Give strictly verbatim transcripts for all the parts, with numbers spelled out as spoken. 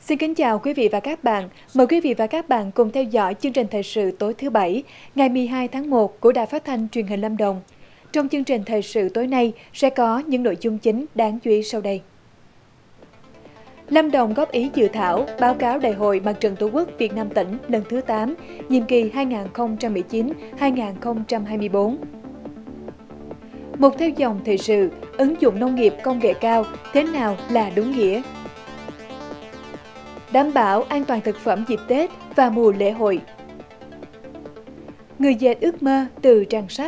Xin kính chào quý vị và các bạn. Mời quý vị và các bạn cùng theo dõi chương trình thời sự tối thứ Bảy, ngày mười hai tháng một của Đài Phát thanh Truyền hình Lâm Đồng. Trong chương trình thời sự tối nay sẽ có những nội dung chính đáng chú ý sau đây. Lâm Đồng góp ý dự thảo báo cáo Đại hội Mặt trận Tổ quốc Việt Nam tỉnh lần thứ tám, nhiệm kỳ hai nghìn không trăm mười chín đến hai nghìn không trăm hai mươi tư. Một theo dòng thời sự, ứng dụng nông nghiệp công nghệ cao thế nào là đúng nghĩa? Đảm bảo an toàn thực phẩm dịp Tết và mùa lễ hội. Người dệt ước mơ từ trang sách.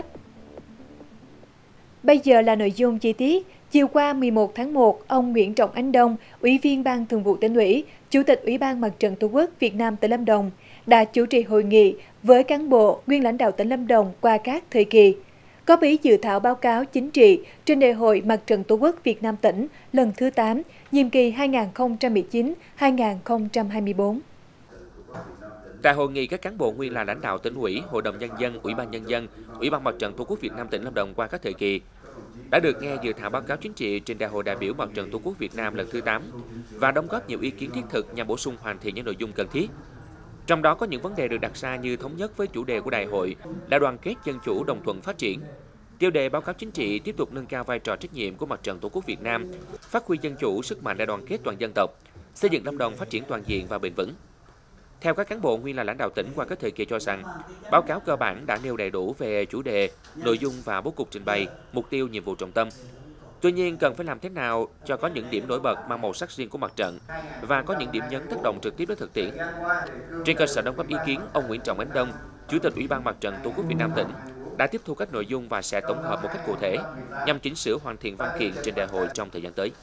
Bây giờ là nội dung chi tiết. Chiều qua mười một tháng một, ông Nguyễn Trọng Ánh Đông, Ủy viên Ban Thường vụ Tỉnh ủy, Chủ tịch Ủy ban Mặt trận Tổ quốc Việt Nam tỉnh Lâm Đồng đã chủ trì hội nghị với cán bộ, nguyên lãnh đạo tỉnh Lâm Đồng qua các thời kỳ. Góp ý dự thảo báo cáo chính trị trên Đại hội Mặt trận Tổ quốc Việt Nam tỉnh lần thứ tám, nhiệm kỳ hai nghìn không trăm mười chín đến hai nghìn không trăm hai mươi tư. Tại hội nghị, các cán bộ nguyên là lãnh đạo tỉnh ủy, Hội đồng Nhân dân, Ủy ban Nhân dân, Ủy ban Mặt trận Tổ quốc Việt Nam tỉnh Lâm Đồng qua các thời kỳ đã được nghe dự thảo báo cáo chính trị trên Đại hội đại biểu Mặt trận Tổ quốc Việt Nam lần thứ tám và đóng góp nhiều ý kiến thiết thực nhằm bổ sung hoàn thiện những nội dung cần thiết. Trong đó có những vấn đề được đặt ra như thống nhất với chủ đề của đại hội là đoàn kết dân chủ đồng thuận phát triển. Tiêu đề báo cáo chính trị tiếp tục nâng cao vai trò trách nhiệm của Mặt trận Tổ quốc Việt Nam, phát huy dân chủ, sức mạnh đại đoàn kết toàn dân tộc, xây dựng Lâm Đồng phát triển toàn diện và bền vững. Theo các cán bộ nguyên là lãnh đạo tỉnh qua các thời kỳ cho rằng, báo cáo cơ bản đã nêu đầy đủ về chủ đề, nội dung và bố cục trình bày, mục tiêu, nhiệm vụ trọng tâm. Tuy nhiên, cần phải làm thế nào cho có những điểm nổi bật mang màu sắc riêng của mặt trận và có những điểm nhấn tác động trực tiếp đến thực tiễn. Trên cơ sở đóng góp ý kiến, ông Nguyễn Trọng Ánh Đông, Chủ tịch Ủy ban Mặt trận Tổ quốc Việt Nam tỉnh, đã tiếp thu các nội dung và sẽ tổng hợp một cách cụ thể nhằm chỉnh sửa hoàn thiện văn kiện trên đại hội trong thời gian tới.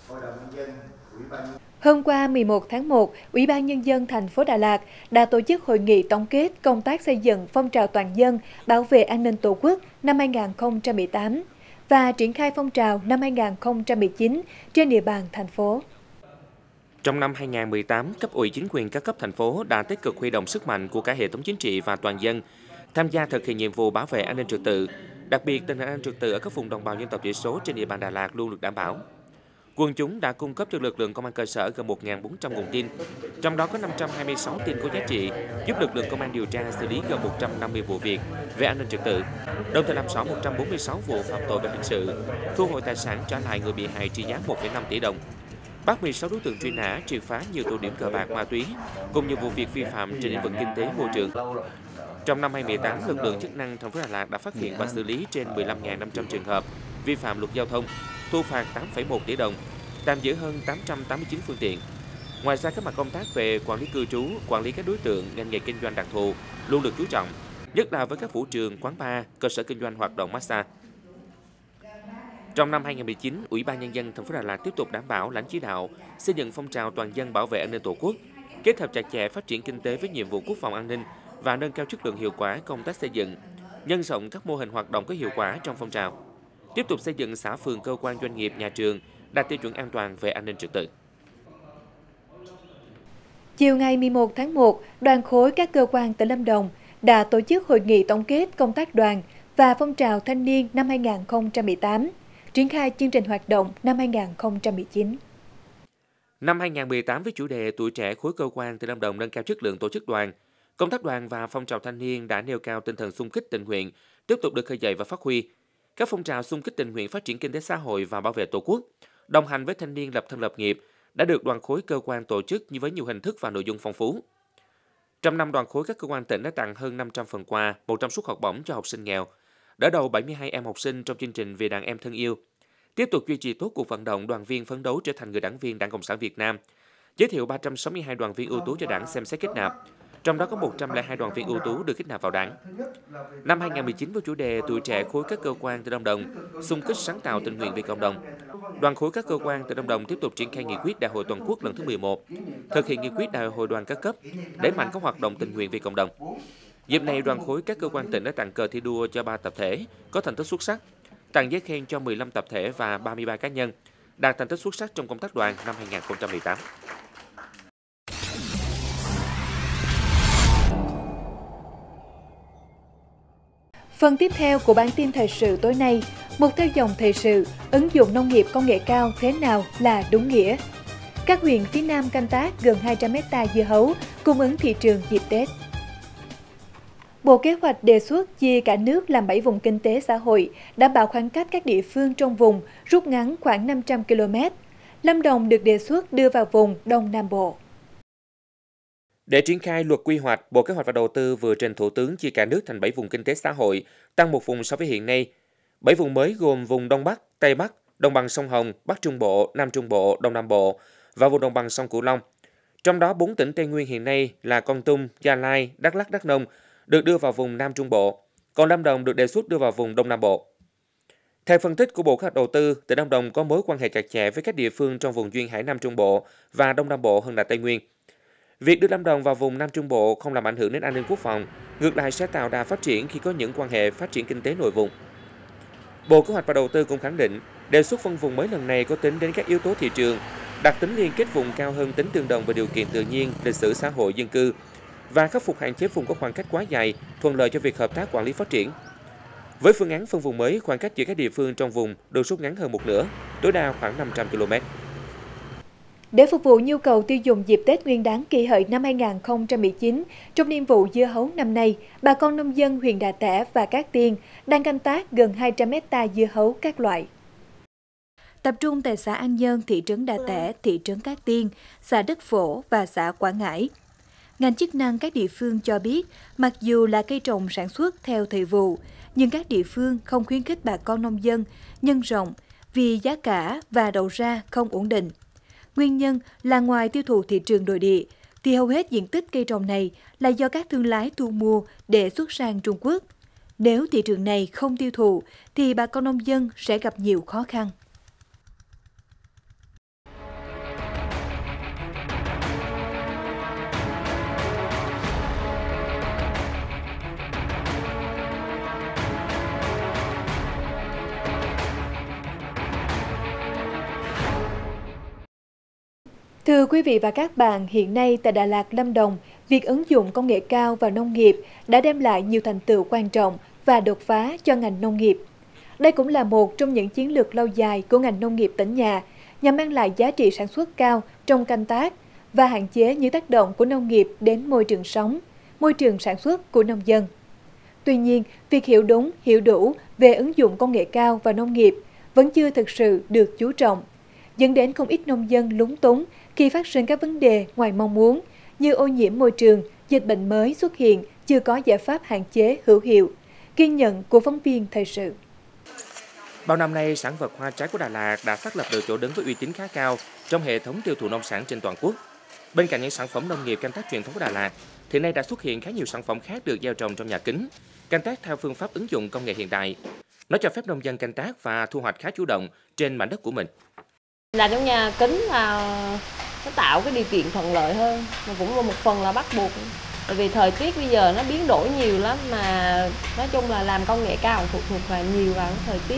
Hôm qua mười một tháng một, Ủy ban Nhân dân thành phố Đà Lạt đã tổ chức hội nghị tổng kết công tác xây dựng phong trào toàn dân bảo vệ an ninh Tổ quốc năm hai nghìn không trăm mười tám và triển khai phong trào năm hai nghìn không trăm mười chín trên địa bàn thành phố. Trong năm hai nghìn không trăm mười tám, cấp ủy chính quyền các cấp thành phố đã tích cực huy động sức mạnh của cả hệ thống chính trị và toàn dân tham gia thực hiện nhiệm vụ bảo vệ an ninh trật tự. Đặc biệt, tình hình an ninh trật tự ở các vùng đồng bào dân tộc thiểu số trên địa bàn Đà Lạt luôn được đảm bảo. Quần chúng đã cung cấp cho lực lượng công an cơ sở gần một nghìn bốn trăm nguồn tin, trong đó có năm trăm hai mươi sáu tin có giá trị, giúp lực lượng công an điều tra xử lý gần một trăm năm mươi vụ việc về an ninh trật tự, đồng thời làm rõ một trăm bốn mươi sáu vụ phạm tội về hình sự, thu hồi tài sản trả lại người bị hại trị giá một phẩy năm tỷ đồng, bắt mười sáu đối tượng truy nã, triệt phá nhiều tụ điểm cờ bạc ma túy, cùng nhiều vụ việc vi phạm trên lĩnh vực kinh tế môi trường. Trong năm hai nghìn không trăm mười tám, lực lượng chức năng thành phố Đà Lạt đã phát hiện và xử lý trên mười lăm nghìn năm trăm trường hợp vi phạm luật giao thông, thu phạt tám phẩy một tỷ đồng, tạm giữ hơn tám trăm tám mươi chín phương tiện. Ngoài ra, các mặt công tác về quản lý cư trú, quản lý các đối tượng ngành nghề kinh doanh đặc thù luôn được chú trọng, nhất là với các vũ trường, quán bar, cơ sở kinh doanh hoạt động massage. Trong năm hai nghìn không trăm mười chín, Ủy ban Nhân dân thành phố Đà Lạt tiếp tục đảm bảo lãnh chỉ đạo xây dựng phong trào toàn dân bảo vệ an ninh Tổ quốc, kết hợp chặt chẽ phát triển kinh tế với nhiệm vụ quốc phòng an ninh và nâng cao chất lượng hiệu quả công tác xây dựng, nhân rộng các mô hình hoạt động có hiệu quả trong phong trào. Tiếp tục xây dựng xã phường, cơ quan, doanh nghiệp, nhà trường đạt tiêu chuẩn an toàn về an ninh trật tự. Chiều ngày mười một tháng một, đoàn khối các cơ quan tỉnh Lâm Đồng đã tổ chức hội nghị tổng kết công tác đoàn và phong trào thanh niên năm hai nghìn không trăm mười tám, triển khai chương trình hoạt động năm hai nghìn không trăm mười chín. Năm hai nghìn không trăm mười tám với chủ đề tuổi trẻ khối cơ quan tỉnh Lâm Đồng nâng cao chất lượng tổ chức đoàn, công tác đoàn và phong trào thanh niên đã nêu cao tinh thần xung kích tình nguyện, tiếp tục được khơi dậy và phát huy. Các phong trào xung kích tình nguyện phát triển kinh tế xã hội và bảo vệ Tổ quốc, đồng hành với thanh niên lập thân lập nghiệp đã được đoàn khối cơ quan tổ chức với nhiều hình thức và nội dung phong phú. Trong năm, đoàn khối các cơ quan tỉnh đã tặng hơn năm trăm phần quà, một trăm suất học bổng cho học sinh nghèo, đỡ đầu bảy mươi hai em học sinh trong chương trình Vì đàn em thân yêu. Tiếp tục duy trì tốt cuộc vận động đoàn viên phấn đấu trở thành người đảng viên Đảng Cộng sản Việt Nam, giới thiệu ba trăm sáu mươi hai đoàn viên ưu tú cho Đảng xem xét kết nạp, trong đó có một trăm lẻ hai đoàn viên ưu tú được kết nạp vào Đảng. Năm hai nghìn không trăm mười chín với chủ đề tuổi trẻ khối các cơ quan tỉnh Lâm Đồng, xung kích sáng tạo tình nguyện vì cộng đồng, đoàn khối các cơ quan tỉnh Lâm Đồng tiếp tục triển khai nghị quyết Đại hội toàn quốc lần thứ mười một, thực hiện nghị quyết Đại hội đoàn các cấp, đẩy mạnh các hoạt động tình nguyện vì cộng đồng. Dịp này, đoàn khối các cơ quan tỉnh đã tặng cờ thi đua cho ba tập thể có thành tích xuất sắc, tặng giấy khen cho mười lăm tập thể và ba mươi ba cá nhân đạt thành tích xuất sắc trong công tác đoàn năm hai nghìn không trăm mười tám. Phần tiếp theo của bản tin thời sự tối nay, một theo dòng thời sự, ứng dụng nông nghiệp công nghệ cao thế nào là đúng nghĩa? Các huyện phía Nam canh tác gần hai trăm héc ta dưa hấu, cung ứng thị trường dịp Tết. Bộ Kế hoạch đề xuất chia cả nước làm bảy vùng kinh tế xã hội, đảm bảo khoảng cách các địa phương trong vùng rút ngắn khoảng năm trăm ki lô mét. Lâm Đồng được đề xuất đưa vào vùng Đông Nam Bộ. Để triển khai luật quy hoạch, Bộ Kế hoạch và Đầu tư vừa trình Thủ tướng chia cả nước thành bảy vùng kinh tế xã hội, tăng một vùng so với hiện nay. Bảy vùng mới gồm vùng Đông Bắc, Tây Bắc, Đồng bằng sông Hồng, Bắc Trung Bộ, Nam Trung Bộ, Đông Nam Bộ và vùng Đồng bằng sông Cửu Long. Trong đó, bốn tỉnh Tây Nguyên hiện nay là Kon Tum, Gia Lai, Đắk Lắk, Đắk Nông được đưa vào vùng Nam Trung Bộ, còn Lâm Đồng được đề xuất đưa vào vùng Đông Nam Bộ. Theo phân tích của Bộ Kế hoạch Đầu tư, tỉnh Lâm Đồng có mối quan hệ chặt chẽ với các địa phương trong vùng duyên hải Nam Trung Bộ và Đông Nam Bộ hơn là Tây Nguyên. Việc đưa Lâm Đồng vào vùng Nam Trung Bộ không làm ảnh hưởng đến an ninh quốc phòng, ngược lại sẽ tạo đà phát triển khi có những quan hệ phát triển kinh tế nội vùng. Bộ Kế hoạch và Đầu tư cũng khẳng định, đề xuất phân vùng mới lần này có tính đến các yếu tố thị trường, đặt tính liên kết vùng cao hơn tính tương đồng về điều kiện tự nhiên, lịch sử xã hội dân cư và khắc phục hạn chế vùng có khoảng cách quá dài, thuận lợi cho việc hợp tác quản lý phát triển. Với phương án phân vùng mới, khoảng cách giữa các địa phương trong vùng được rút ngắn hơn một nửa, tối đa khoảng năm trăm ki lô mét. Để phục vụ nhu cầu tiêu dùng dịp Tết Nguyên đán Kỷ Hợi năm hai nghìn không trăm mười chín, trong niên vụ dưa hấu năm nay, bà con nông dân huyện Đà Tẻ và Cát Tiên đang canh tác gần hai trăm héc ta dưa hấu các loại. Tập trung tại xã An Nhơn, thị trấn Đà Tẻ, thị trấn Cát Tiên, xã Đất Phổ và xã Quảng Ngãi. Ngành chức năng các địa phương cho biết, mặc dù là cây trồng sản xuất theo thời vụ, nhưng các địa phương không khuyến khích bà con nông dân nhân rộng vì giá cả và đầu ra không ổn định. Nguyên nhân là ngoài tiêu thụ thị trường nội địa, thì hầu hết diện tích cây trồng này là do các thương lái thu mua để xuất sang Trung Quốc. Nếu thị trường này không tiêu thụ, thì bà con nông dân sẽ gặp nhiều khó khăn. Thưa quý vị và các bạn, hiện nay tại Đà Lạt, Lâm Đồng, việc ứng dụng công nghệ cao vào nông nghiệp đã đem lại nhiều thành tựu quan trọng và đột phá cho ngành nông nghiệp. Đây cũng là một trong những chiến lược lâu dài của ngành nông nghiệp tỉnh nhà nhằm mang lại giá trị sản xuất cao trong canh tác và hạn chế những tác động của nông nghiệp đến môi trường sống, môi trường sản xuất của nông dân. Tuy nhiên, việc hiểu đúng, hiểu đủ về ứng dụng công nghệ cao vào nông nghiệp vẫn chưa thực sự được chú trọng, dẫn đến không ít nông dân lúng túng khi phát sinh các vấn đề ngoài mong muốn như ô nhiễm môi trường, dịch bệnh mới xuất hiện chưa có giải pháp hạn chế hữu hiệu. Ghi nhận của phóng viên thời sự. Bao năm nay, sản vật hoa trái của Đà Lạt đã xác lập được chỗ đứng với uy tín khá cao trong hệ thống tiêu thụ nông sản trên toàn quốc. Bên cạnh những sản phẩm nông nghiệp canh tác truyền thống của Đà Lạt, thì nay đã xuất hiện khá nhiều sản phẩm khác được gieo trồng trong nhà kính, canh tác theo phương pháp ứng dụng công nghệ hiện đại. Nó cho phép nông dân canh tác và thu hoạch khá chủ động trên mảnh đất của mình. Là trong nhà kính là nó tạo cái điều kiện thuận lợi hơn, mà cũng là một phần là bắt buộc. Bởi vì thời tiết bây giờ nó biến đổi nhiều lắm, mà nói chung là làm công nghệ cao phụ thuộc vào nhiều vào thời tiết.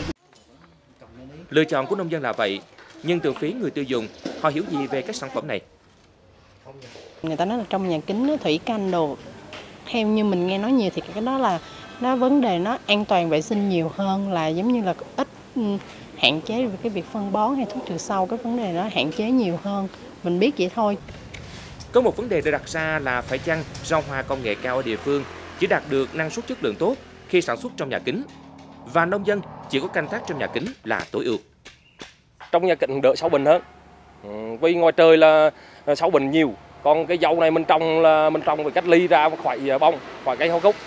Lựa chọn của nông dân là vậy, nhưng từ phía người tiêu dùng, họ hiểu gì về các sản phẩm này? Người ta nói là trong nhà kính thủy canh đồ, theo như mình nghe nói nhiều thì cái đó là nó vấn đề nó an toàn vệ sinh nhiều hơn là giống như là ít hạn chế về cái việc phân bón hay thuốc trừ sâu, cái vấn đề nó hạn chế nhiều hơn, mình biết vậy thôi. Có một vấn đề được đặt ra là phải chăng rau hoa công nghệ cao ở địa phương chỉ đạt được năng suất chất lượng tốt khi sản xuất trong nhà kính, và nông dân chỉ có canh tác trong nhà kính là tối ưu. Trong nhà kính đỡ sâu bệnh hơn, vì ngoài trời là sâu bệnh nhiều, còn cái dầu này mình trồng là mình trồng phải cách ly ra khỏi bông, khỏi cây hoa cúc.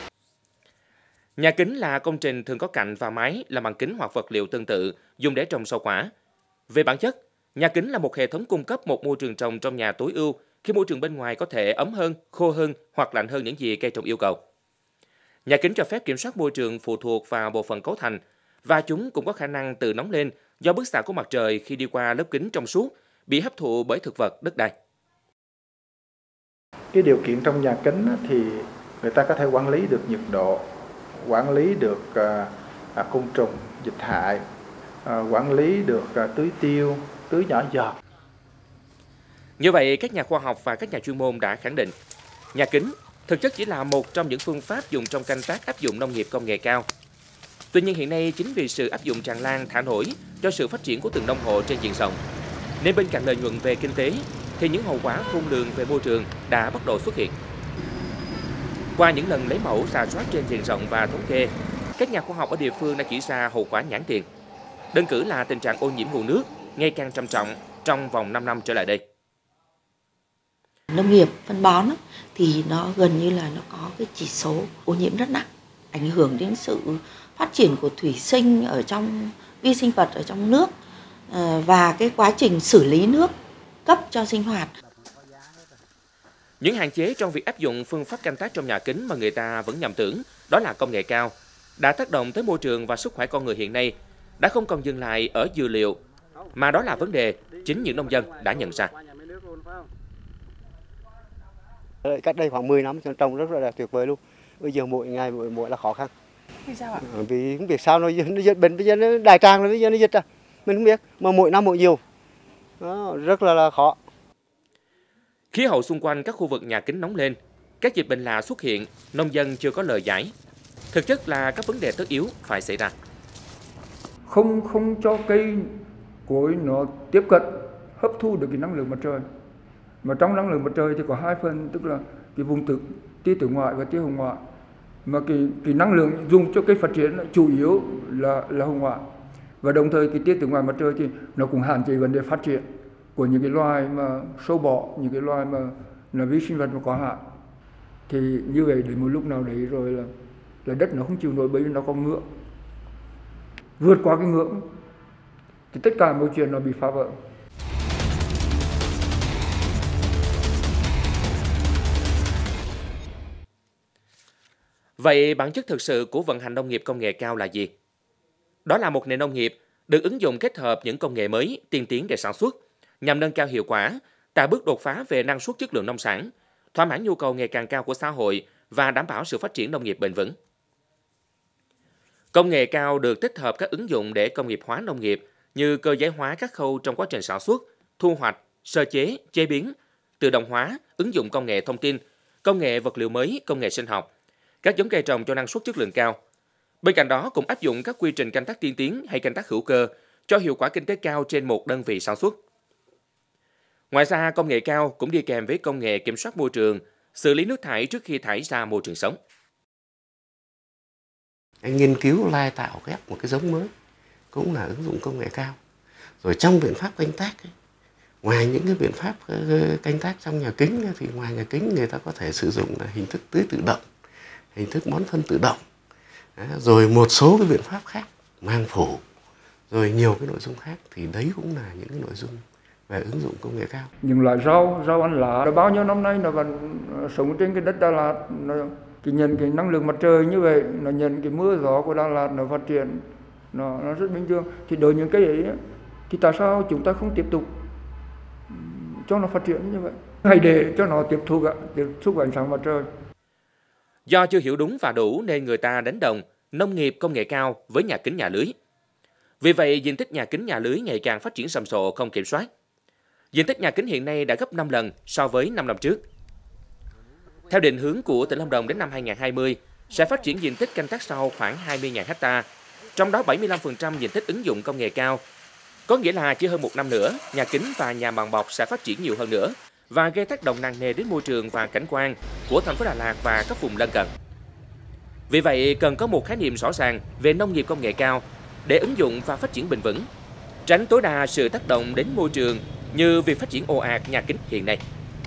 Nhà kính là công trình thường có cạnh và mái làm bằng kính hoặc vật liệu tương tự dùng để trồng rau quả. Về bản chất, nhà kính là một hệ thống cung cấp một môi trường trồng trong nhà tối ưu khi môi trường bên ngoài có thể ấm hơn, khô hơn hoặc lạnh hơn những gì cây trồng yêu cầu. Nhà kính cho phép kiểm soát môi trường phụ thuộc vào bộ phận cấu thành, và chúng cũng có khả năng tự nóng lên do bức xạ của mặt trời khi đi qua lớp kính trong suốt bị hấp thụ bởi thực vật, đất đai. Cái điều kiện trong nhà kính thì người ta có thể quản lý được nhiệt độ, quản lý được uh, côn trùng, dịch hại, uh, quản lý được uh, tưới tiêu, tưới nhỏ giọt. Như vậy, các nhà khoa học và các nhà chuyên môn đã khẳng định, nhà kính thực chất chỉ là một trong những phương pháp dùng trong canh tác áp dụng nông nghiệp công nghệ cao. Tuy nhiên hiện nay, chính vì sự áp dụng tràn lan thả nổi cho sự phát triển của từng nông hộ trên diện rộng, Nên bên cạnh lợi nhuận về kinh tế, thì những hậu quả khôn lường về môi trường đã bắt đầu xuất hiện. Qua những lần lấy mẫu rà soát trên diện rộng và thống kê, các nhà khoa học ở địa phương đã chỉ ra hậu quả nhãn tiền. Đơn cử là tình trạng ô nhiễm nguồn nước ngày càng trầm trọng trong vòng năm năm trở lại đây. Nông nghiệp phân bón thì nó gần như là nó có cái chỉ số ô nhiễm rất nặng, ảnh hưởng đến sự phát triển của thủy sinh ở trong vi sinh vật ở trong nước và cái quá trình xử lý nước cấp cho sinh hoạt. Những hạn chế trong việc áp dụng phương pháp canh tác trong nhà kính mà người ta vẫn nhầm tưởng đó là công nghệ cao đã tác động tới môi trường và sức khỏe con người hiện nay đã không còn dừng lại ở dữ liệu, mà đó là vấn đề chính những nông dân đã nhận ra. Cách đây khoảng mười năm trồng rất là tuyệt vời luôn. Bây giờ mỗi ngày mỗi mỗi là khó khăn. Vì sao ạ? Vì không biết sao nó nó dịch bệnh, bây giờ nó đại tràng rồi, bây giờ nó dịch à. Mình không biết, mà mỗi năm mỗi nhiều. Đó, rất là, là khó. Khí hậu xung quanh các khu vực nhà kính nóng lên, các dịch bệnh lạ xuất hiện, nông dân chưa có lời giải. Thực chất là các vấn đề tất yếu phải xảy ra. Không không cho cây cối nó tiếp cận hấp thu được cái năng lượng mặt trời. Mà trong năng lượng mặt trời thì có hai phần, tức là cái vùng tử tia tử ngoại và tia hồng ngoại. Mà cái cái năng lượng dùng cho cây phát triển chủ yếu là là hồng ngoại. Và đồng thời cái tia tử ngoại mặt trời thì nó cũng hạn chế vấn đề phát triển của những cái loài mà sâu bọ, những cái loài mà là vi sinh vật mà có hại. Thì như vậy đến một lúc nào đấy rồi là là đất nó không chịu nổi, bởi vì nó có ngưỡng. Vượt qua cái ngưỡng thì tất cả mọi chuyện nó bị phá vỡ. Vậy bản chất thực sự của vận hành nông nghiệp công nghệ cao là gì? Đó là một nền nông nghiệp được ứng dụng kết hợp những công nghệ mới, tiên tiến để sản xuất, nhằm nâng cao hiệu quả, tạo bước đột phá về năng suất chất lượng nông sản, thỏa mãn nhu cầu ngày càng cao của xã hội và đảm bảo sự phát triển nông nghiệp bền vững. Công nghệ cao được tích hợp các ứng dụng để công nghiệp hóa nông nghiệp như cơ giới hóa các khâu trong quá trình sản xuất, thu hoạch, sơ chế, chế biến, tự động hóa, ứng dụng công nghệ thông tin, công nghệ vật liệu mới, công nghệ sinh học, các giống cây trồng cho năng suất chất lượng cao. Bên cạnh đó cũng áp dụng các quy trình canh tác tiên tiến hay canh tác hữu cơ cho hiệu quả kinh tế cao trên một đơn vị sản xuất. Ngoài ra, công nghệ cao cũng đi kèm với công nghệ kiểm soát môi trường, xử lý nước thải trước khi thải ra môi trường sống. Anh nghiên cứu lai tạo ghép một cái giống mới cũng là ứng dụng công nghệ cao. Rồi trong biện pháp canh tác ấy, ngoài những cái biện pháp canh tác trong nhà kính thì ngoài nhà kính người ta có thể sử dụng là hình thức tưới tự động, hình thức bón phân tự động, rồi một số cái biện pháp khác, mang phủ, rồi nhiều cái nội dung khác, thì đấy cũng là những cái nội dung về ứng dụng công nghệ cao. Những loại rau, rau ăn lá, đã bao nhiêu năm nay nó vẫn sống trên cái đất Đà Lạt, nó cái nhận cái năng lượng mặt trời như vậy, nó nhận cái mưa gió của Đà Lạt, nó phát triển, nó, nó rất bình thường. Thì đối với những cái ấy, thì tại sao chúng ta không tiếp tục cho nó phát triển như vậy? Hãy để cho nó tiếp thu tiếp xúc ánh sáng mặt trời. Do chưa hiểu đúng và đủ nên người ta đánh đồng nông nghiệp công nghệ cao với nhà kính nhà lưới. Vì vậy, diện tích nhà kính nhà lưới ngày càng phát triển rầm rộ không kiểm soát. Diện tích nhà kính hiện nay đã gấp năm lần so với năm năm trước. Theo định hướng của tỉnh Lâm Đồng đến năm hai nghìn không trăm hai mươi, sẽ phát triển diện tích canh tác rau khoảng hai mươi nghìn ha, trong đó bảy mươi lăm phần trăm diện tích ứng dụng công nghệ cao. Có nghĩa là chỉ hơn một năm nữa, nhà kính và nhà màng bọc sẽ phát triển nhiều hơn nữa và gây tác động nặng nề đến môi trường và cảnh quan của thành phố Đà Lạt và các vùng lân cận. Vì vậy, cần có một khái niệm rõ ràng về nông nghiệp công nghệ cao để ứng dụng và phát triển bền vững, tránh tối đa sự tác động đến môi trường như việc phát triển ồ ạt nhà kính hiện nay.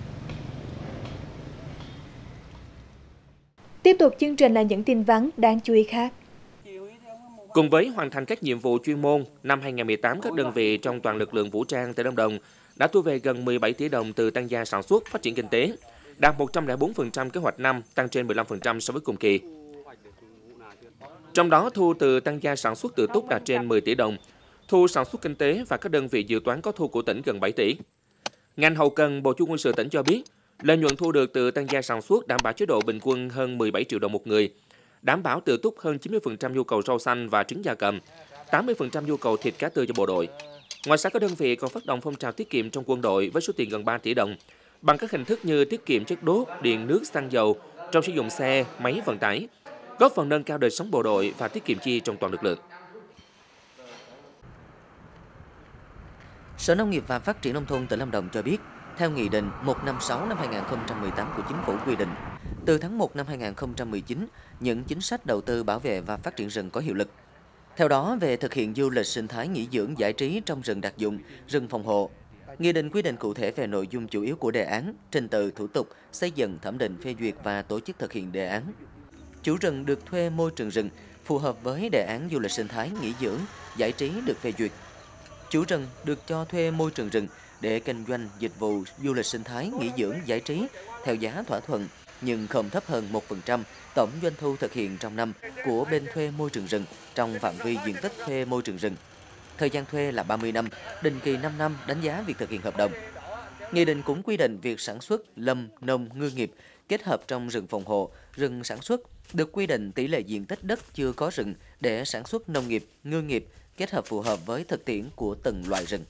Tiếp tục chương trình là những tin vắn đáng chú ý khác. Cùng với hoàn thành các nhiệm vụ chuyên môn, năm hai nghìn không trăm mười tám các đơn vị trong toàn lực lượng vũ trang tỉnh Lâm Đồng đã thu về gần mười bảy tỷ đồng từ tăng gia sản xuất, phát triển kinh tế, đạt một trăm lẻ bốn phần trăm kế hoạch năm, tăng trên mười lăm phần trăm so với cùng kỳ. Trong đó, thu từ tăng gia sản xuất tự túc đạt trên mười tỷ đồng, thu sản xuất kinh tế và các đơn vị dự toán có thu của tỉnh gần bảy tỷ. Ngành hậu cần, Bộ Chỉ huy quân sự tỉnh cho biết, lợi nhuận thu được từ tăng gia sản xuất đảm bảo chế độ bình quân hơn mười bảy triệu đồng một người, đảm bảo tự túc hơn chín mươi phần trăm nhu cầu rau xanh và trứng gia cầm, tám mươi phần trăm nhu cầu thịt cá tươi cho bộ đội. Ngoài ra, các đơn vị còn phát động phong trào tiết kiệm trong quân đội với số tiền gần ba tỷ đồng, bằng các hình thức như tiết kiệm chất đốt, điện, nước, xăng dầu trong sử dụng xe, máy vận tải, góp phần nâng cao đời sống bộ đội và tiết kiệm chi trong toàn lực lượng. Sở Nông nghiệp và Phát triển Nông thôn tỉnh Lâm Đồng cho biết, theo Nghị định một trăm năm mươi sáu năm hai nghìn không trăm mười tám của Chính phủ quy định, từ tháng một năm hai nghìn không trăm mười chín, những chính sách đầu tư bảo vệ và phát triển rừng có hiệu lực. Theo đó, về thực hiện du lịch sinh thái nghỉ dưỡng giải trí trong rừng đặc dụng, rừng phòng hộ, Nghị định quy định cụ thể về nội dung chủ yếu của đề án, trình tự, thủ tục, xây dựng, thẩm định, phê duyệt và tổ chức thực hiện đề án. Chủ rừng được thuê môi trường rừng phù hợp với đề án du lịch sinh thái nghỉ dưỡng giải trí được phê duyệt. Chủ rừng được cho thuê môi trường rừng để kinh doanh dịch vụ du lịch sinh thái nghỉ dưỡng giải trí theo giá thỏa thuận nhưng không thấp hơn một phần trăm tổng doanh thu thực hiện trong năm của bên thuê môi trường rừng trong phạm vi diện tích thuê môi trường rừng. Thời gian thuê là ba mươi năm, định kỳ năm năm đánh giá việc thực hiện hợp đồng. Nghị định cũng quy định việc sản xuất lâm, nông, ngư nghiệp kết hợp trong rừng phòng hộ, rừng sản xuất được quy định tỷ lệ diện tích đất chưa có rừng để sản xuất nông nghiệp, ngư nghiệp kết hợp phù hợp với thực tiễn của từng loại rừng.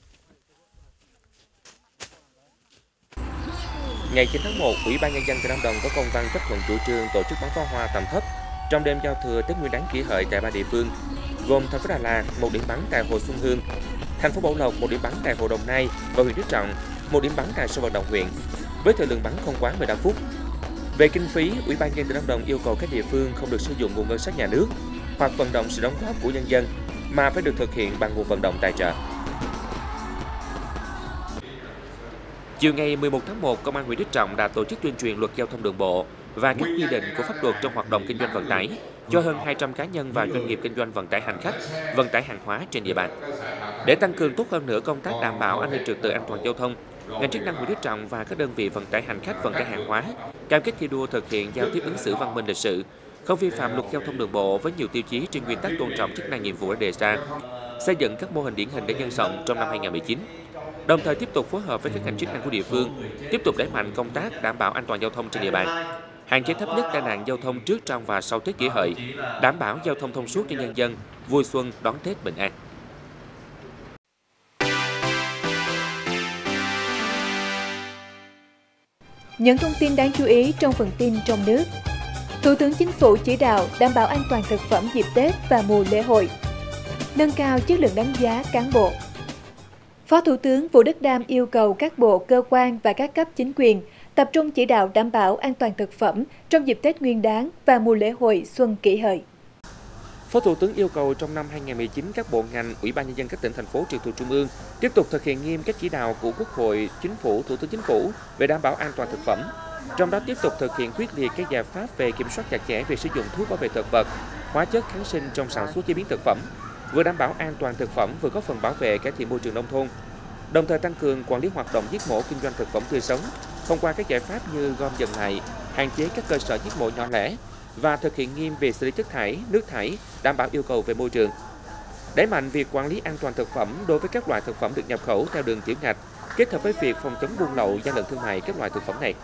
Ngày chín tháng một, Ủy ban Nhân dân tỉnh Lâm Đồng có công văn chấp thuận chủ trương tổ chức bắn pháo hoa tầm thấp trong đêm giao thừa Tết Nguyên đán Kỷ Hợi tại ba địa phương, gồm thành phố Đà Lạt, một điểm bắn tại hồ Xuân Hương, thành phố Bảo Lộc, một điểm bắn tại hồ Đồng Nai và huyện Đức Trọng, một điểm bắn tại sân vận động huyện, với thời lượng bắn không quá mười lăm phút. Về kinh phí, Ủy ban Nhân dân tỉnh Lâm Đồng yêu cầu các địa phương không được sử dụng nguồn ngân sách nhà nước hoặc vận động sự đóng góp của nhân dân, mà phải được thực hiện bằng nguồn vận động tài trợ. Chiều ngày mười một tháng một, Công an huyện Đức Trọng đã tổ chức tuyên truyền luật giao thông đường bộ và các quy định của pháp luật trong hoạt động kinh doanh vận tải cho hơn hai trăm cá nhân và doanh nghiệp kinh doanh vận tải hành khách, vận tải hàng hóa trên địa bàn. Để tăng cường tốt hơn nữa công tác đảm bảo an ninh trật tự an toàn giao thông, ngành chức năng huyện Đức Trọng và các đơn vị vận tải hành khách, vận tải hàng hóa cam kết thi đua thực hiện giao tiếp ứng xử văn minh lịch sự, không vi phạm luật giao thông đường bộ với nhiều tiêu chí trên nguyên tắc tôn trọng chức năng nhiệm vụ đã đề ra, xây dựng các mô hình điển hình để nhân rộng trong năm hai nghìn không trăm mười chín. Đồng thời tiếp tục phối hợp với các ngành chức năng của địa phương, tiếp tục đẩy mạnh công tác đảm bảo an toàn giao thông trên địa bàn, hạn chế thấp nhất tai nạn giao thông trước, trong và sau Tết Kỷ Hợi, đảm bảo giao thông thông suốt cho nhân dân vui xuân đón Tết bình an. Những thông tin đáng chú ý trong phần tin trong nước. Thủ tướng Chính phủ chỉ đạo đảm bảo an toàn thực phẩm dịp Tết và mùa lễ hội, nâng cao chất lượng đánh giá cán bộ. Phó Thủ tướng Vũ Đức Đam yêu cầu các bộ, cơ quan và các cấp chính quyền tập trung chỉ đạo đảm bảo an toàn thực phẩm trong dịp Tết Nguyên đán và mùa lễ hội Xuân Kỷ Hợi. Phó Thủ tướng yêu cầu trong năm hai nghìn không trăm mười chín, các bộ ngành, Ủy ban Nhân dân các tỉnh, thành phố trực thuộc Trung ương tiếp tục thực hiện nghiêm các chỉ đạo của Quốc hội, Chính phủ, Thủ tướng Chính phủ về đảm bảo an toàn thực phẩm. Trong đó tiếp tục thực hiện quyết liệt các giải pháp về kiểm soát chặt chẽ việc sử dụng thuốc bảo vệ thực vật, hóa chất, kháng sinh trong sản xuất chế biến thực phẩm, vừa đảm bảo an toàn thực phẩm vừa góp phần bảo vệ cải thiện môi trường nông thôn. Đồng thời tăng cường quản lý hoạt động giết mổ kinh doanh thực phẩm tươi sống thông qua các giải pháp như gom dần lại, hạn chế các cơ sở giết mổ nhỏ lẻ và thực hiện nghiêm việc xử lý chất thải, nước thải, đảm bảo yêu cầu về môi trường. Đẩy mạnh việc quản lý an toàn thực phẩm đối với các loại thực phẩm được nhập khẩu theo đường tiểu ngạch, kết hợp với việc phòng chống buôn lậu, gian lận thương mại các loại thực phẩm này.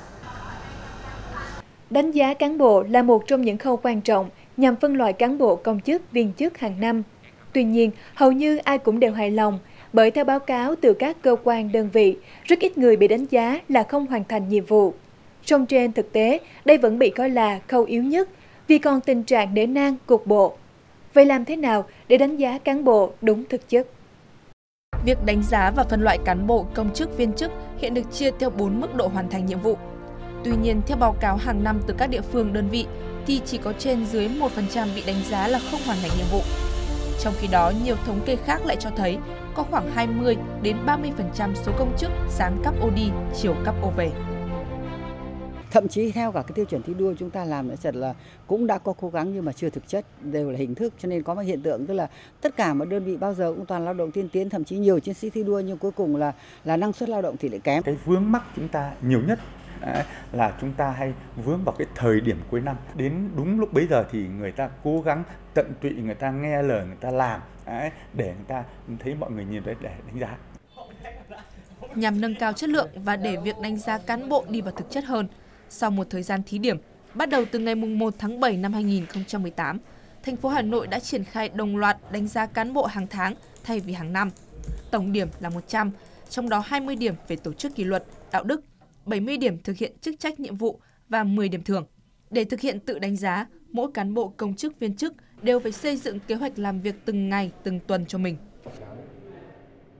Đánh giá cán bộ là một trong những khâu quan trọng nhằm phân loại cán bộ công chức, viên chức hàng năm. Tuy nhiên, hầu như ai cũng đều hài lòng, bởi theo báo cáo từ các cơ quan đơn vị, rất ít người bị đánh giá là không hoàn thành nhiệm vụ. Song trên thực tế, đây vẫn bị coi là khâu yếu nhất vì còn tình trạng nể nang cục bộ. Vậy làm thế nào để đánh giá cán bộ đúng thực chất? Việc đánh giá và phân loại cán bộ, công chức, viên chức hiện được chia theo bốn mức độ hoàn thành nhiệm vụ. Tuy nhiên, theo báo cáo hàng năm từ các địa phương đơn vị thì chỉ có trên dưới một phần trăm bị đánh giá là không hoàn thành nhiệm vụ. Trong khi đó, nhiều thống kê khác lại cho thấy có khoảng hai mươi đến ba mươi phần trăm số công chức sáng cắp ô đi, chiều cắp ô về. Thậm chí theo cả cái tiêu chuẩn thi đua chúng ta làm thật là cũng đã có cố gắng nhưng mà chưa thực chất, đều là hình thức, cho nên có một hiện tượng tức là tất cả một đơn vị bao giờ cũng toàn lao động tiên tiến, thậm chí nhiều chiến sĩ thi đua nhưng cuối cùng là là năng suất lao động thì lại kém. Cái vướng mắc chúng ta nhiều nhất Đấy, là chúng ta hay vướng vào cái thời điểm cuối năm, đến đúng lúc bấy giờ thì người ta cố gắng tận tụy, người ta nghe lời, người ta làm đấy, để người ta thấy mọi người nhìn đấy để đánh giá. Nhằm nâng cao chất lượng và để việc đánh giá cán bộ đi vào thực chất hơn, sau một thời gian thí điểm, bắt đầu từ ngày mùng một tháng bảy năm hai nghìn không trăm mười tám, thành phố Hà Nội đã triển khai đồng loạt đánh giá cán bộ hàng tháng thay vì hàng năm. Tổng điểm là một trăm, trong đó hai mươi điểm về tổ chức kỷ luật, đạo đức, bảy mươi điểm thực hiện chức trách nhiệm vụ và mười điểm thưởng. Để thực hiện tự đánh giá, mỗi cán bộ công chức viên chức đều phải xây dựng kế hoạch làm việc từng ngày, từng tuần cho mình.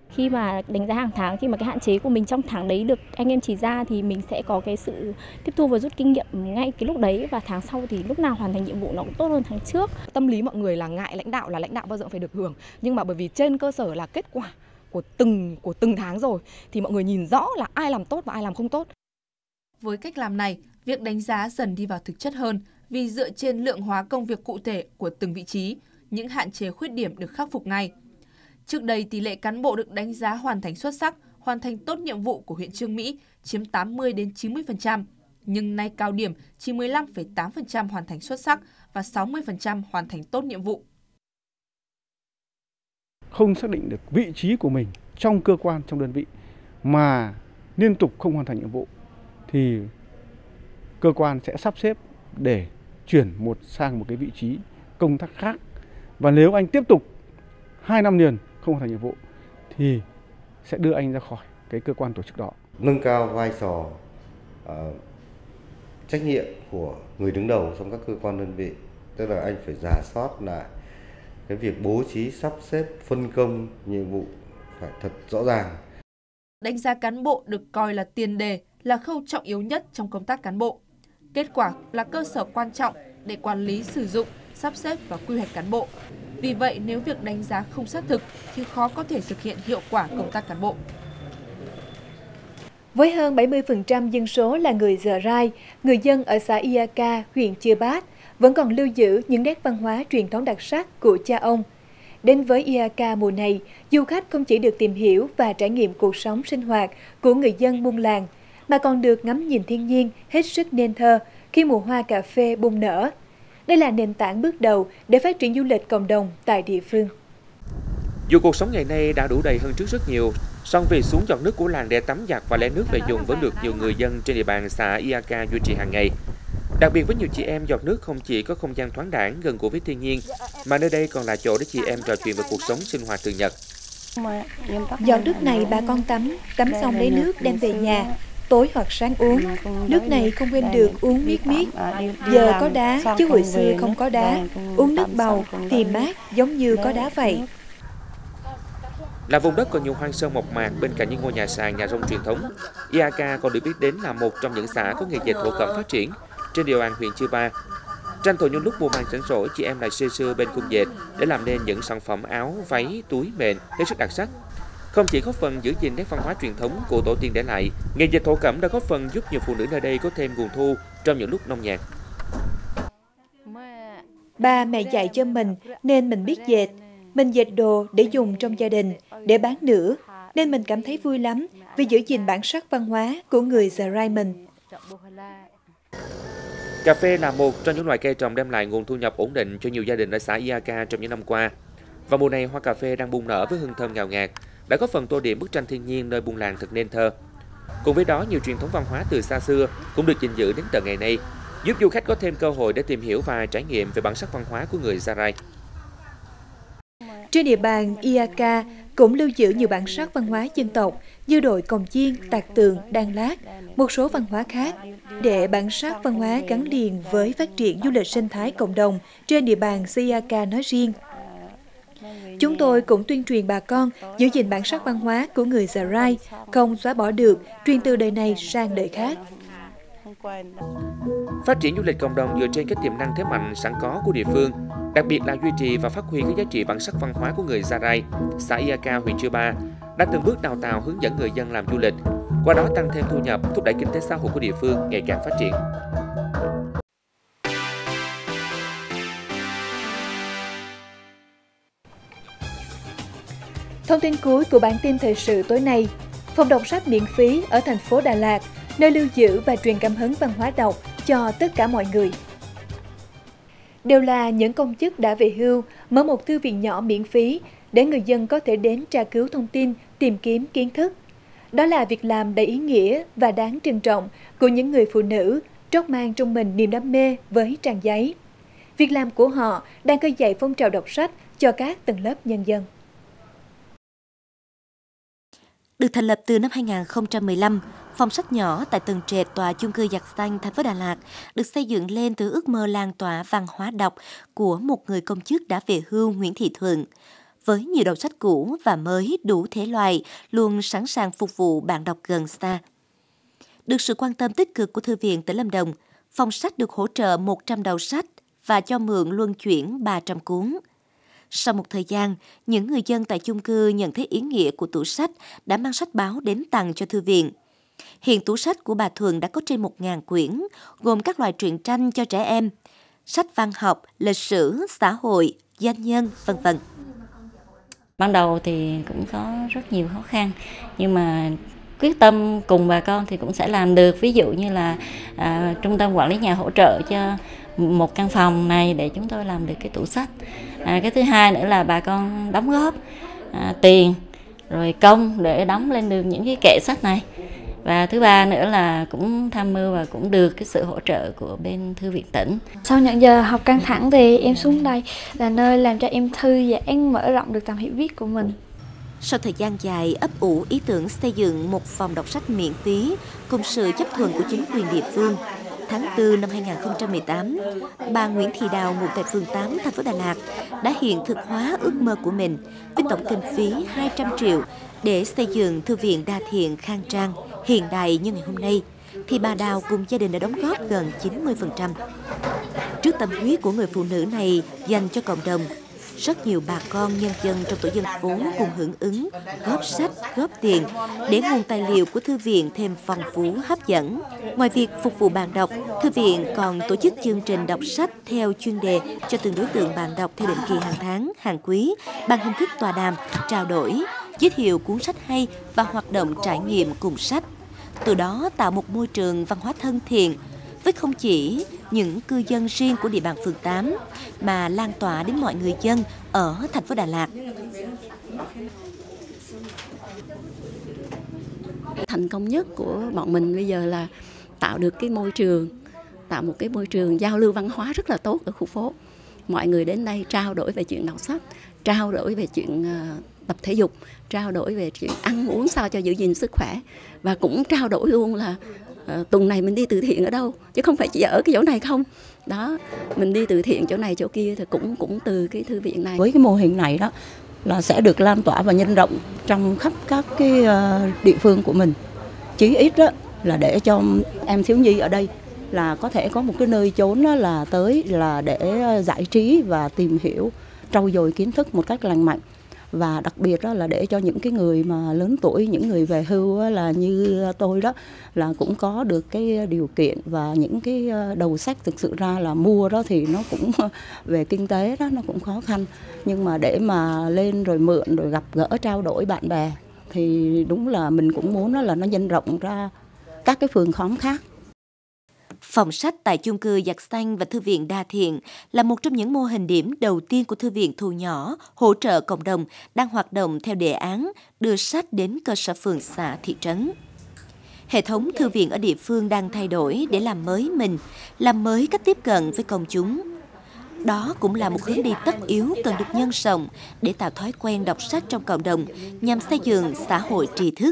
Khi mà đánh giá hàng tháng, khi mà cái hạn chế của mình trong tháng đấy được anh em chỉ ra thì mình sẽ có cái sự tiếp thu và rút kinh nghiệm ngay cái lúc đấy, và tháng sau thì lúc nào hoàn thành nhiệm vụ nó cũng tốt hơn tháng trước. Tâm lý mọi người là ngại lãnh đạo, là lãnh đạo bao giờ phải được hưởng, nhưng mà bởi vì trên cơ sở là kết quả của từng của từng tháng rồi thì mọi người nhìn rõ là ai làm tốt và ai làm không tốt. Với cách làm này, việc đánh giá dần đi vào thực chất hơn vì dựa trên lượng hóa công việc cụ thể của từng vị trí, những hạn chế khuyết điểm được khắc phục ngay. Trước đây, tỷ lệ cán bộ được đánh giá hoàn thành xuất sắc, hoàn thành tốt nhiệm vụ của huyện Chương Mỹ chiếm tám mươi đến chín mươi phần trăm, nhưng nay cao điểm chỉ mười lăm phẩy tám phần trăm hoàn thành xuất sắc và sáu mươi phần trăm hoàn thành tốt nhiệm vụ. Không xác định được vị trí của mình trong cơ quan, trong đơn vị mà liên tục không hoàn thành nhiệm vụ thì cơ quan sẽ sắp xếp để chuyển một sang một cái vị trí công tác khác. Và nếu anh tiếp tục hai năm liền không hoàn thành nhiệm vụ thì sẽ đưa anh ra khỏi cái cơ quan tổ chức đó. Nâng cao vai trò uh, trách nhiệm của người đứng đầu trong các cơ quan đơn vị, tức là anh phải rà soát lại cái việc bố trí, sắp xếp, phân công nhiệm vụ phải thật rõ ràng. Đánh giá cán bộ được coi là tiền đề, là khâu trọng yếu nhất trong công tác cán bộ. Kết quả là cơ sở quan trọng để quản lý, sử dụng, sắp xếp và quy hoạch cán bộ. Vì vậy, nếu việc đánh giá không xác thực thì khó có thể thực hiện hiệu quả công tác cán bộ. Với hơn bảy mươi phần trăm dân số là người Dờ Rai, người dân ở xã Ia Ka, huyện Chư Pát vẫn còn lưu giữ những nét văn hóa truyền thống đặc sắc của cha ông. Đến với Ia Ka mùa này, du khách không chỉ được tìm hiểu và trải nghiệm cuộc sống sinh hoạt của người dân buôn làng, mà còn được ngắm nhìn thiên nhiên hết sức nên thơ khi mùa hoa cà phê bung nở. Đây là nền tảng bước đầu để phát triển du lịch cộng đồng tại địa phương. Dù cuộc sống ngày nay đã đủ đầy hơn trước rất nhiều, song việc xuống giọt nước của làng để tắm giặt và lấy nước về dùng vẫn được nhiều người dân trên địa bàn xã Ia Ka duy trì hàng ngày. Đặc biệt với nhiều chị em, giọt nước không chỉ có không gian thoáng đãng gần gũi với thiên nhiên, mà nơi đây còn là chỗ để chị em trò chuyện về cuộc sống sinh hoạt thường nhật. Giọt nước này bà con tắm, tắm xong lấy nước đem về nhà, tối hoặc sáng uống. Nước này không quên được uống miết miết. Giờ có đá, chứ hồi xưa không có đá. Uống nước bầu thì mát giống như có đá vậy. Là vùng đất còn nhiều hoang sơ mộc mạc bên cạnh những ngôi nhà sàn, nhà rông truyền thống, Ia Ka còn được biết đến là một trong những xã có nghề dệt thổ cẩm phát triển trên địa bàn huyện Chư Pa. Tranh thủ những lúc mùa màng rảnh rỗi, chị em lại xưa xưa bên khung dệt để làm nên những sản phẩm áo, váy, túi, mền hết sức đặc sắc. Không chỉ góp phần giữ gìn nét văn hóa truyền thống của tổ tiên để lại, nghề dệt thổ cẩm đã góp phần giúp nhiều phụ nữ nơi đây có thêm nguồn thu trong những lúc nông nhàn. Ba mẹ dạy cho mình nên mình biết dệt. Mình dệt đồ để dùng trong gia đình, để bán nữa, nên mình cảm thấy vui lắm vì giữ gìn bản sắc văn hóa của người Dờ Rai mình. Cà phê là một trong những loại cây trồng đem lại nguồn thu nhập ổn định cho nhiều gia đình ở xã Ia Ka trong những năm qua. Và mùa này hoa cà phê đang bung nở với hương thơm ngào ngạt, đã góp phần tô điểm bức tranh thiên nhiên nơi buôn làng thật nên thơ. Cùng với đó, nhiều truyền thống văn hóa từ xa xưa cũng được gìn giữ đến tận ngày nay, giúp du khách có thêm cơ hội để tìm hiểu và trải nghiệm về bản sắc văn hóa của người Dờ Rai. Trên địa bàn Ia Ka cũng lưu giữ nhiều bản sắc văn hóa dân tộc như đội cồng chiên, tạc tượng, đan lát, một số văn hóa khác, để bản sắc văn hóa gắn liền với phát triển du lịch sinh thái cộng đồng trên địa bàn Ia Ka nói riêng. Chúng tôi cũng tuyên truyền bà con giữ gìn bản sắc văn hóa của người Dờ Rai, không xóa bỏ được, truyền từ đời này sang đời khác. Phát triển du lịch cộng đồng dựa trên các tiềm năng thế mạnh sẵn có của địa phương, đặc biệt là duy trì và phát huy các giá trị bản sắc văn hóa của người Dờ Rai, xã Ia Ka, huyện Chư Pa đã từng bước đào tạo hướng dẫn người dân làm du lịch, qua đó tăng thêm thu nhập, thúc đẩy kinh tế xã hội của địa phương ngày càng phát triển. Thông tin cuối của bản tin thời sự tối nay: phòng đọc sách miễn phí ở thành phố Đà Lạt, nơi lưu giữ và truyền cảm hứng văn hóa đọc cho tất cả mọi người. Đều là những công chức đã về hưu, mở một thư viện nhỏ miễn phí để người dân có thể đến tra cứu thông tin, tìm kiếm kiến thức. Đó là việc làm đầy ý nghĩa và đáng trân trọng của những người phụ nữ trót mang trong mình niềm đam mê với trang giấy. Việc làm của họ đang khơi dậy phong trào đọc sách cho các tầng lớp nhân dân. Được thành lập từ năm hai nghìn không trăm mười lăm, phòng sách nhỏ tại tầng trệt tòa chung cư Giặc Xanh, thành phố Đà Lạt được xây dựng lên từ ước mơ lan tỏa văn hóa đọc của một người công chức đã về hưu Nguyễn Thị Thuận. với nhiều đầu sách cũ và mới đủ thể loại, luôn sẵn sàng phục vụ bạn đọc gần xa. Được sự quan tâm tích cực của Thư viện tỉnh Lâm Đồng, phòng sách được hỗ trợ một trăm đầu sách và cho mượn luân chuyển ba trăm cuốn. Sau một thời gian, những người dân tại chung cư nhận thấy ý nghĩa của tủ sách đã mang sách báo đến tặng cho thư viện. Hiện tủ sách của bà Thuần đã có trên một nghìn quyển, gồm các loại truyện tranh cho trẻ em, sách văn học, lịch sử, xã hội, doanh nhân, vân vân. Ban đầu thì cũng có rất nhiều khó khăn, nhưng mà quyết tâm cùng bà con thì cũng sẽ làm được. Ví dụ như là à, trung tâm quản lý nhà hỗ trợ cho một căn phòng này để chúng tôi làm được cái tủ sách. À, cái thứ hai nữa là bà con đóng góp à, tiền rồi công để đóng lên được những cái kệ sách này. Và thứ ba nữa là cũng tham mưu và cũng được cái sự hỗ trợ của bên Thư viện tỉnh. Sau những giờ học căng thẳng thì em xuống đây là nơi làm cho em thư giãn, mở rộng được tầm hiểu biết của mình. Sau thời gian dài ấp ủ ý tưởng xây dựng một phòng đọc sách miễn phí cùng sự chấp thuận của chính quyền địa phương, tháng tư năm hai nghìn không trăm mười tám, bà Nguyễn Thị Đào ngụ tại phường tám, thành phố Đà Lạt đã hiện thực hóa ước mơ của mình với tổng kinh phí hai trăm triệu để xây dựng thư viện đa thiện khang trang, hiện đại như ngày hôm nay, thì bà Đào cùng gia đình đã đóng góp gần chín mươi phần trăm. Trước tâm huyết của người phụ nữ này dành cho cộng đồng, rất nhiều bà con nhân dân trong tổ dân phố cùng hưởng ứng, góp sách, góp tiền để nguồn tài liệu của thư viện thêm phong phú, hấp dẫn. Ngoài việc phục vụ bạn đọc, thư viện còn tổ chức chương trình đọc sách theo chuyên đề cho từng đối tượng bạn đọc theo định kỳ hàng tháng, hàng quý, bằng hình thức tọa đàm, trao đổi, giới thiệu cuốn sách hay và hoạt động trải nghiệm cùng sách. Từ đó tạo một môi trường văn hóa thân thiện, với không chỉ những cư dân riêng của địa bàn phường tám, mà lan tỏa đến mọi người dân ở thành phố Đà Lạt. Thành công nhất của bọn mình bây giờ là tạo được cái môi trường, tạo một cái môi trường giao lưu văn hóa rất là tốt ở khu phố. Mọi người đến đây trao đổi về chuyện đọc sách, trao đổi về chuyện uh, tập thể dục, trao đổi về chuyện ăn uống sao cho giữ gìn sức khỏe, và cũng trao đổi luôn là uh, tuần này mình đi từ thiện ở đâu, chứ không phải chỉ ở cái chỗ này không. Đó, mình đi từ thiện chỗ này chỗ kia thì cũng cũng từ cái thư viện này. Với cái mô hình này đó là sẽ được lan tỏa và nhân rộng trong khắp các cái uh, địa phương của mình. Chí ít đó là để cho em thiếu nhi ở đây là có thể có một cái nơi chốn đó là tới là để giải trí và tìm hiểu, trau dồi kiến thức một cách lành mạnh. Và đặc biệt đó là để cho những cái người mà lớn tuổi, những người về hưu là như tôi đó là cũng có được cái điều kiện, và những cái đầu sách thực sự ra là mua đó thì nó cũng về kinh tế đó nó cũng khó khăn, nhưng mà để mà lên rồi mượn rồi gặp gỡ trao đổi bạn bè thì đúng là mình cũng muốn đó là nó nhân rộng ra các cái phường khóm khác. Phòng sách tại chung cư Giặc Xanh và Thư viện Đa Thiện là một trong những mô hình điểm đầu tiên của Thư viện thu nhỏ, hỗ trợ cộng đồng đang hoạt động theo đề án đưa sách đến cơ sở phường, xã, thị trấn. Hệ thống thư viện ở địa phương đang thay đổi để làm mới mình, làm mới cách tiếp cận với công chúng. Đó cũng là một hướng đi tất yếu cần được nhân rộng để tạo thói quen đọc sách trong cộng đồng nhằm xây dựng xã hội tri thức.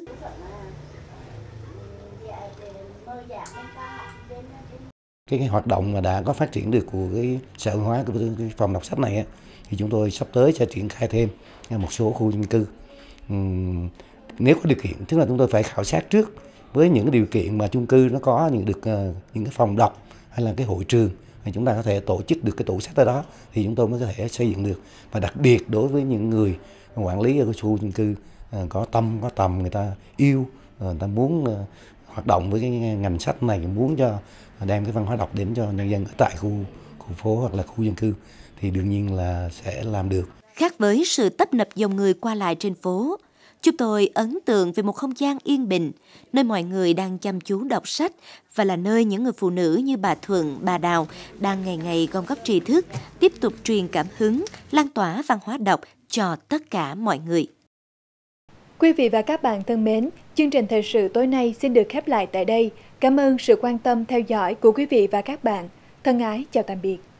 Cái, cái hoạt động mà đã có phát triển được của cái xã hội hóa của cái phòng đọc sách này thì chúng tôi sắp tới sẽ triển khai thêm một số khu dân cư. Uhm, nếu có điều kiện, tức là chúng tôi phải khảo sát trước với những cái điều kiện mà chung cư nó có những được uh, những cái phòng đọc hay là cái hội trường thì chúng ta có thể tổ chức được cái tủ sách ở đó thì chúng tôi mới có thể xây dựng được. Và đặc biệt đối với những người quản lý ở cái khu dân cư uh, có tâm có tầm, người ta yêu, uh, người ta muốn uh, hoạt động với cái ngành sách này, muốn cho đem cái văn hóa đọc đến cho nhân dân ở tại khu khu phố hoặc là khu dân cư thì đương nhiên là sẽ làm được. Khác với sự tấp nập dòng người qua lại trên phố, chúng tôi ấn tượng về một không gian yên bình, nơi mọi người đang chăm chú đọc sách và là nơi những người phụ nữ như bà Thuận, bà Đào đang ngày ngày gom góp tri thức, tiếp tục truyền cảm hứng, lan tỏa văn hóa đọc cho tất cả mọi người. Quý vị và các bạn thân mến, chương trình thời sự tối nay xin được khép lại tại đây. Cảm ơn sự quan tâm theo dõi của quý vị và các bạn. Thân ái chào tạm biệt.